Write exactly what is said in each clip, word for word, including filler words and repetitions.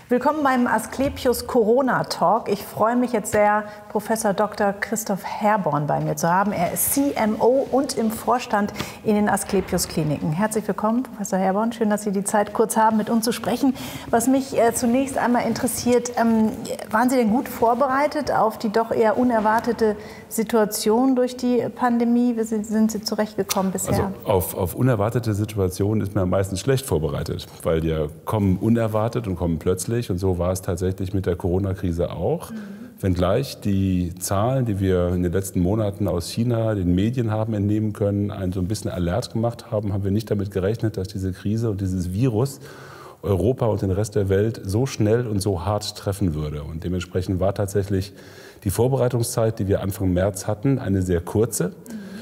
Willkommen beim Asklepios Corona Talk. Ich freue mich jetzt sehr, Professor Doktor Christoph Herborn bei mir zu haben. Er ist C M O und im Vorstand in den Asklepios Kliniken. Herzlich willkommen, Professor Herborn. Schön, dass Sie die Zeit kurz haben, mit uns zu sprechen. Was mich äh, zunächst einmal interessiert, ähm, waren Sie denn gut vorbereitet auf die doch eher unerwartete Situation durch die Pandemie? Wie sind Sie zurechtgekommen bisher? Also auf, auf unerwartete Situationen ist man meistens schlecht vorbereitet, weil die kommen unerwartet und kommen plötzlich. Und so war es tatsächlich mit der Corona-Krise auch. Mhm. Wenngleich die Zahlen, die wir in den letzten Monaten aus China, den Medien haben entnehmen können, einen so ein bisschen alert gemacht haben, haben wir nicht damit gerechnet, dass diese Krise und dieses Virus Europa und den Rest der Welt so schnell und so hart treffen würde. Und dementsprechend war tatsächlich die Vorbereitungszeit, die wir Anfang März hatten, eine sehr kurze.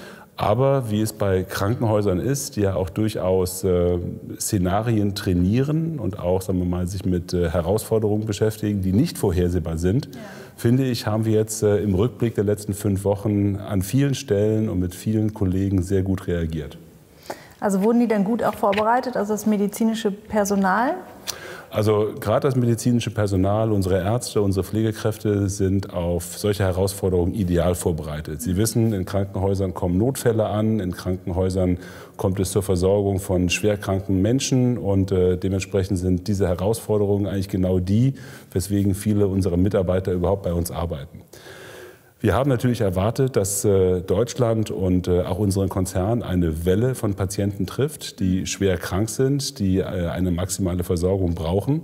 Aber wie es bei Krankenhäusern ist, die ja auch durchaus äh, Szenarien trainieren und auch, sagen wir mal, sich mit äh, Herausforderungen beschäftigen, die nicht vorhersehbar sind, ja. finde ich, haben wir jetzt äh, im Rückblick der letzten fünf Wochen an vielen Stellen und mit vielen Kollegen sehr gut reagiert. Also wurden die denn gut auch vorbereitet, also das medizinische Personal? Also gerade das medizinische Personal, unsere Ärzte, unsere Pflegekräfte sind auf solche Herausforderungen ideal vorbereitet. Sie wissen, in Krankenhäusern kommen Notfälle an, in Krankenhäusern kommt es zur Versorgung von schwerkranken Menschen und äh, dementsprechend sind diese Herausforderungen eigentlich genau die, weswegen viele unserer Mitarbeiter überhaupt bei uns arbeiten. Wir haben natürlich erwartet, dass äh, Deutschland und äh, auch unseren Konzern eine Welle von Patienten trifft, die schwer krank sind, die äh, eine maximale Versorgung brauchen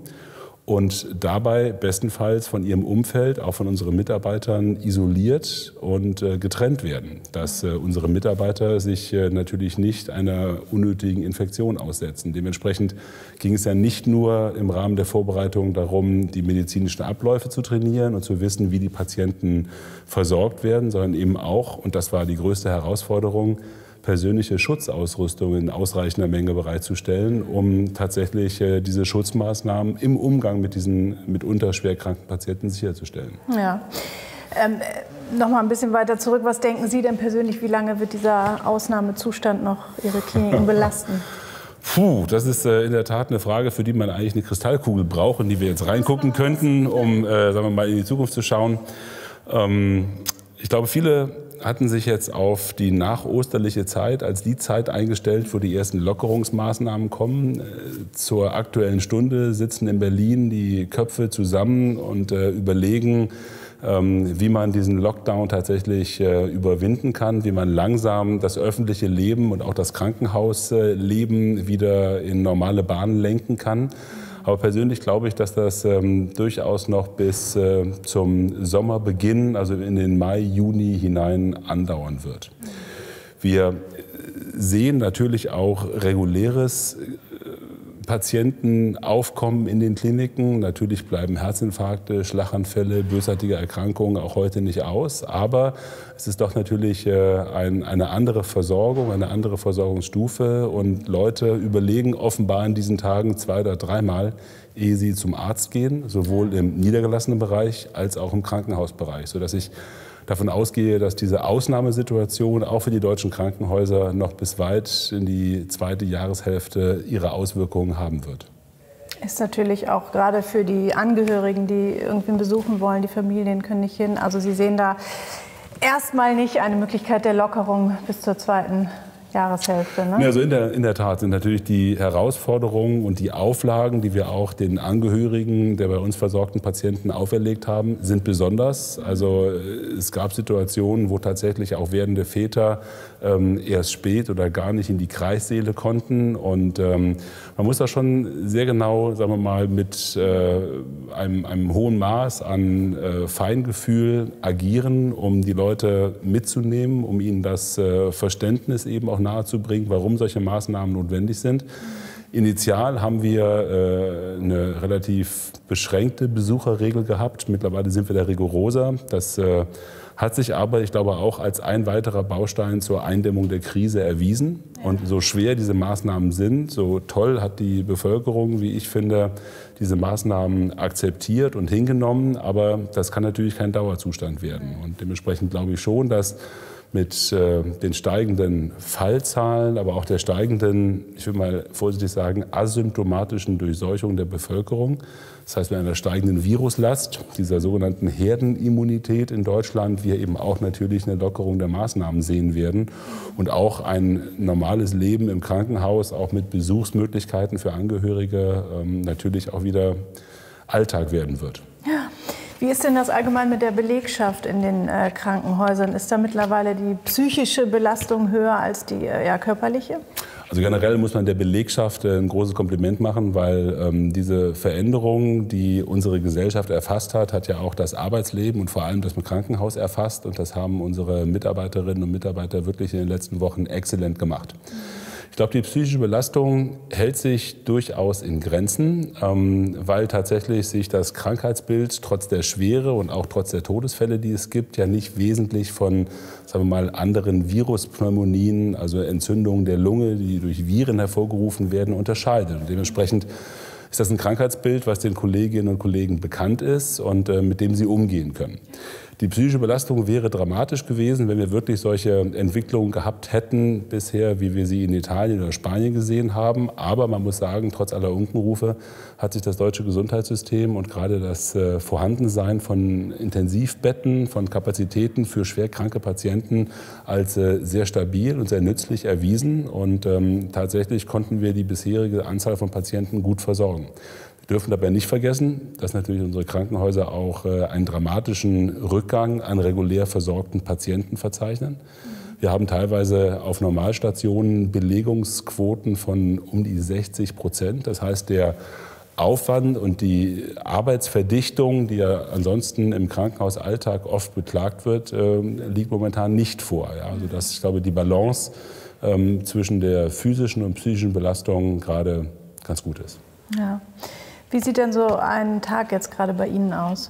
und dabei bestenfalls von ihrem Umfeld, auch von unseren Mitarbeitern, isoliert und äh, getrennt werden. Dass äh, unsere Mitarbeiter sich äh, natürlich nicht einer unnötigen Infektion aussetzen. Dementsprechend ging es ja nicht nur im Rahmen der Vorbereitung darum, die medizinischen Abläufe zu trainieren und zu wissen, wie die Patienten versorgt werden, sondern eben auch, und das war die größte Herausforderung, persönliche Schutzausrüstung in ausreichender Menge bereitzustellen, um tatsächlich äh, diese Schutzmaßnahmen im Umgang mit diesen mitunter schwerkranken Patienten sicherzustellen. Ja. Ähm, noch mal ein bisschen weiter zurück. Was denken Sie denn persönlich, wie lange wird dieser Ausnahmezustand noch Ihre Kliniken belasten? Puh, das ist äh, in der Tat eine Frage, für die man eigentlich eine Kristallkugel braucht, in die wir jetzt reingucken könnten, um äh, sagen wir mal, in die Zukunft zu schauen. Ähm, ich glaube, viele hatten sich jetzt auf die nachosterliche Zeit als die Zeit eingestellt, wo die ersten Lockerungsmaßnahmen kommen. Zur aktuellen Stunde sitzen in Berlin die Köpfe zusammen und äh, überlegen, ähm, wie man diesen Lockdown tatsächlich äh, überwinden kann, wie man langsam das öffentliche Leben und auch das Krankenhausleben wieder in normale Bahnen lenken kann. Aber persönlich glaube ich, dass das ähm, durchaus noch bis äh, zum Sommerbeginn, also in den Mai, Juni hinein andauern wird. Wir sehen natürlich auch reguläres äh, Patientenaufkommen in den Kliniken. Natürlich bleiben Herzinfarkte, Schlaganfälle, bösartige Erkrankungen auch heute nicht aus. Aber es ist doch natürlich äh, ein, eine andere Versorgung, eine andere Versorgungsstufe. Und Leute überlegen offenbar in diesen Tagen zwei- oder dreimal, ehe sie zum Arzt gehen, sowohl im niedergelassenen Bereich als auch im Krankenhausbereich, sodass ich davon ausgehe, dass diese Ausnahmesituation auch für die deutschen Krankenhäuser noch bis weit in die zweite Jahreshälfte ihre Auswirkungen haben wird. Ist natürlich auch gerade für die Angehörigen, die irgendwen besuchen wollen, die Familien können nicht hin. Also Sie sehen da erstmal nicht eine Möglichkeit der Lockerung bis zur zweiten Jahreshälfte, ne? Also in der, in der Tat sind natürlich die Herausforderungen und die Auflagen, die wir auch den Angehörigen der bei uns versorgten Patienten auferlegt haben, sind besonders. Also es gab Situationen, wo tatsächlich auch werdende Väter ähm, erst spät oder gar nicht in die Kreissäle konnten. Und ähm, man muss da schon sehr genau, sagen wir mal, mit äh, einem, einem hohen Maß an äh, Feingefühl agieren, um die Leute mitzunehmen, um ihnen das äh, Verständnis eben auch nahezubringen, warum solche Maßnahmen notwendig sind. Initial haben wir äh, eine relativ beschränkte Besucherregel gehabt. Mittlerweile sind wir da rigoroser. Das äh, hat sich aber, ich glaube, auch als ein weiterer Baustein zur Eindämmung der Krise erwiesen. Und so schwer diese Maßnahmen sind, so toll hat die Bevölkerung, wie ich finde, diese Maßnahmen akzeptiert und hingenommen. Aber das kann natürlich kein Dauerzustand werden. Und dementsprechend glaube ich schon, dass mit äh, den steigenden Fallzahlen, aber auch der steigenden, ich will mal vorsichtig sagen, asymptomatischen Durchseuchung der Bevölkerung. Das heißt, mit einer steigenden Viruslast, dieser sogenannten Herdenimmunität in Deutschland, wir eben auch natürlich eine Lockerung der Maßnahmen sehen werden und auch ein normales Leben im Krankenhaus, auch mit Besuchsmöglichkeiten für Angehörige, ähm, natürlich auch wieder Alltag werden wird. Ja. Wie ist denn das allgemein mit der Belegschaft in den äh, Krankenhäusern? Ist da mittlerweile die psychische Belastung höher als die äh, ja, körperliche? Also generell muss man der Belegschaft ein großes Kompliment machen, weil ähm, diese Veränderung, die unsere Gesellschaft erfasst hat, hat ja auch das Arbeitsleben und vor allem das Krankenhaus erfasst. Und das haben unsere Mitarbeiterinnen und Mitarbeiter wirklich in den letzten Wochen exzellent gemacht. Ich glaube, die psychische Belastung hält sich durchaus in Grenzen, ähm, weil tatsächlich sich das Krankheitsbild trotz der Schwere und auch trotz der Todesfälle, die es gibt, ja nicht wesentlich von, sagen wir mal, anderen Viruspneumonien, also Entzündungen der Lunge, die durch Viren hervorgerufen werden, unterscheidet. Und dementsprechend ist das ein Krankheitsbild, was den Kolleginnen und Kollegen bekannt ist und äh, mit dem sie umgehen können. Die psychische Belastung wäre dramatisch gewesen, wenn wir wirklich solche Entwicklungen gehabt hätten bisher, wie wir sie in Italien oder Spanien gesehen haben. Aber man muss sagen, trotz aller Unkenrufe hat sich das deutsche Gesundheitssystem und gerade das äh, Vorhandensein von Intensivbetten, von Kapazitäten für schwerkranke Patienten als äh, sehr stabil und sehr nützlich erwiesen. Und ähm, tatsächlich konnten wir die bisherige Anzahl von Patienten gut versorgen. Wir dürfen dabei nicht vergessen, dass natürlich unsere Krankenhäuser auch äh, einen dramatischen Rückgang an regulär versorgten Patienten verzeichnen. Wir haben teilweise auf Normalstationen Belegungsquoten von um die sechzig Prozent. Das heißt, der Aufwand und die Arbeitsverdichtung, die ja ansonsten im Krankenhausalltag oft beklagt wird, äh, liegt momentan nicht vor. Ja, also dass, ich glaube, die Balance ähm, zwischen der physischen und psychischen Belastung gerade ganz gut ist. Ja. Wie sieht denn so ein Tag jetzt gerade bei Ihnen aus?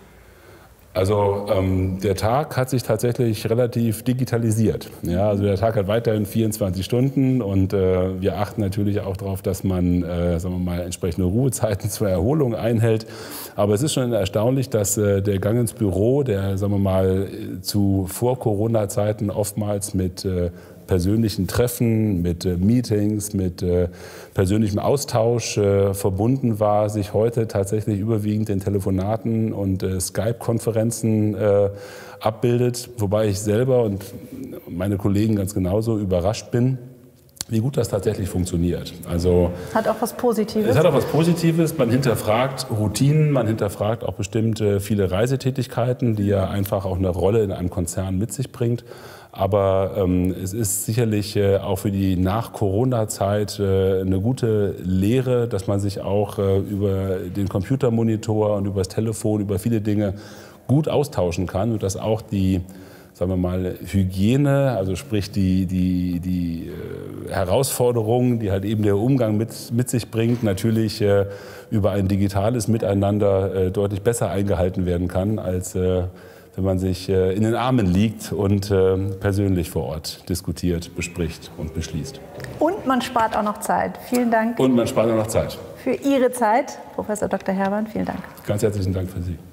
Also ähm, der Tag hat sich tatsächlich relativ digitalisiert. Ja, also der Tag hat weiterhin vierundzwanzig Stunden und äh, wir achten natürlich auch darauf, dass man äh, sagen wir mal, entsprechende Ruhezeiten zur Erholung einhält. Aber es ist schon erstaunlich, dass äh, der Gang ins Büro, der sagen wir mal zu Vor-Corona-Zeiten oftmals mit äh, persönlichen Treffen, mit äh, Meetings, mit äh, persönlichem Austausch äh, verbunden war, sich heute tatsächlich überwiegend in Telefonaten und äh, Skype-Konferenzen äh, abbildet. Wobei ich selber und meine Kollegen ganz genauso überrascht bin, wie gut das tatsächlich funktioniert. Also, hat auch was Positives? Es hat auch was Positives. Man hinterfragt Routinen, man hinterfragt auch bestimmte viele Reisetätigkeiten, die ja einfach auch eine Rolle in einem Konzern mit sich bringt. Aber ähm, es ist sicherlich äh, auch für die Nach-Corona-Zeit äh, eine gute Lehre, dass man sich auch äh, über den Computermonitor und über das Telefon, über viele Dinge gut austauschen kann und dass auch die, sagen wir mal, Hygiene, also sprich die, die, die äh, Herausforderungen, die halt eben der Umgang mit, mit sich bringt, natürlich äh, über ein digitales Miteinander äh, deutlich besser eingehalten werden kann, als äh, wenn man sich äh, in den Armen liegt und äh, persönlich vor Ort diskutiert, bespricht und beschließt. Und man spart auch noch Zeit. Vielen Dank. Und man spart auch noch Zeit. Für Ihre Zeit, Professor Doktor Herrborn, vielen Dank. Ganz herzlichen Dank für Sie.